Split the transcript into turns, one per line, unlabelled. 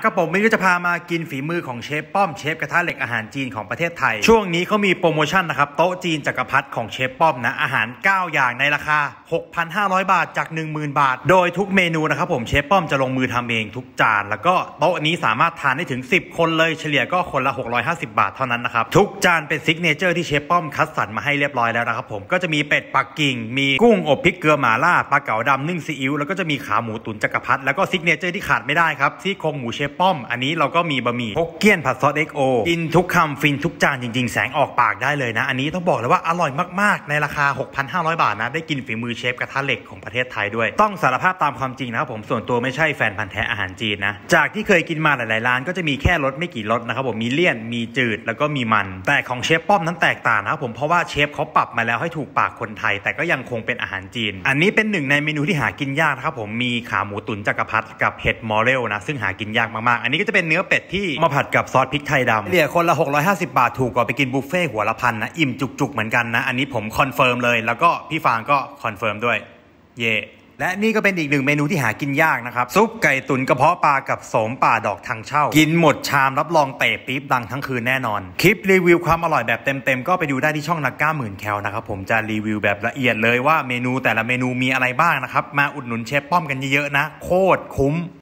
ครับผมไม่รู้จะพามากินฝีมือของเชฟป้อมเชฟกระทะเหล็กอาหารจีนของประเทศไทยช่วงนี้เขามีโปรโมชั่นนะครับโต๊ะจีนจักรพรรดิของเชฟป้อมนะอาหาร9อย่างในราคา 6,500 บาทจาก 10,000 บาทโดยทุกเมนูนะครับผมเชฟป้อมจะลงมือทำเองทุกจานแล้วก็โต๊ะนี้สามารถทานได้ถึง10คนเลยเฉลี่ยก็คนละ650 บาทเท่านั้นนะครับทุกจานเป็นซิกเนเจอร์ที่เชฟป้อมคัดสรรมาให้เรียบร้อยแล้วนะครับผมก็จะมีเป็ดปักกิ่งมีกุ้งอบพริกเกลือหม่าล่าปลาเก๋าดำนึ่งซีอิ๊วแล้วก็จะมีขาหมูตุ๋นจักรพรรดิแล้วก็ซิกเนเจอร์ที่ขาดไม่ได้ครับซี่โครงหมูเชฟป้อมอันนี้เราก็มีบะหมี่ฮกเกี้ยนผัดซอส XO กินทุกคำฟินทุกจานจริงๆแสงออกปากได้เลยนะอันนี้ต้องบอกเลยว่าอร่อยมากๆในราคา 6,500 บาทนะได้กินฝีมือเชฟกระทะเหล็กของประเทศไทยด้วยต้องสารภาพตามความจริงนะครับผมส่วนตัวไม่ใช่แฟนพันธุ์แท้อาหารจีนนะจากที่เคยกินมาหลายๆร้านก็จะมีแค่รสไม่กี่รสนะครับผมมีเลี่ยนมีจืดแล้วก็มีมันแต่ของเชฟป้อมนั้นแตกต่างนะครับผมเพราะว่าเชฟเขาปรับมาแล้วให้ถูกปากคนไทยแต่ก็ยังคงเป็นอาหารจีนอันนี้เป็นหนึ่งในเมนูที่หากินยากนะครับผมมีขาหมูตุ๋นจักรพรรดิกับเห็ดมอเรลนะซึ่งหากินยากมากๆอันนี้ก็จะเป็นเนื้อเป็ดที่มาผัดกับซอสพริกไทยดำเหลี่ยคนละ650 บาทถูกกว่าไปกินบุฟเฟ่หัวละพันนะอิ่มจุกๆเหมือนกันนะอันนี้ผมคอนเฟิร์มเลยแล้วก็พี่ฟางก็คอนเฟิร์มด้วยเย่และนี่ก็เป็นอีกหนึ่งเมนูที่หากินยากนะครับซุปไก่ตุ๋นกระเพาะปลากับโสมป่าดอกทางเช่ากินหมดชามรับรองเตะปี๊บดังทั้งคืนแน่นอนคลิปรีวิวความอร่อยแบบเต็มๆก็ไปดูได้ที่ช่องนักก้าหมื่นแคลนะครับผมจะรีวิวแบบละเอียดเลยว่าเมนูแต่ละเมนูมีอะไรบ้างนะครับมาอุดหนุนเชฟป้อมกันเยอะๆนะโคตรคุ้ม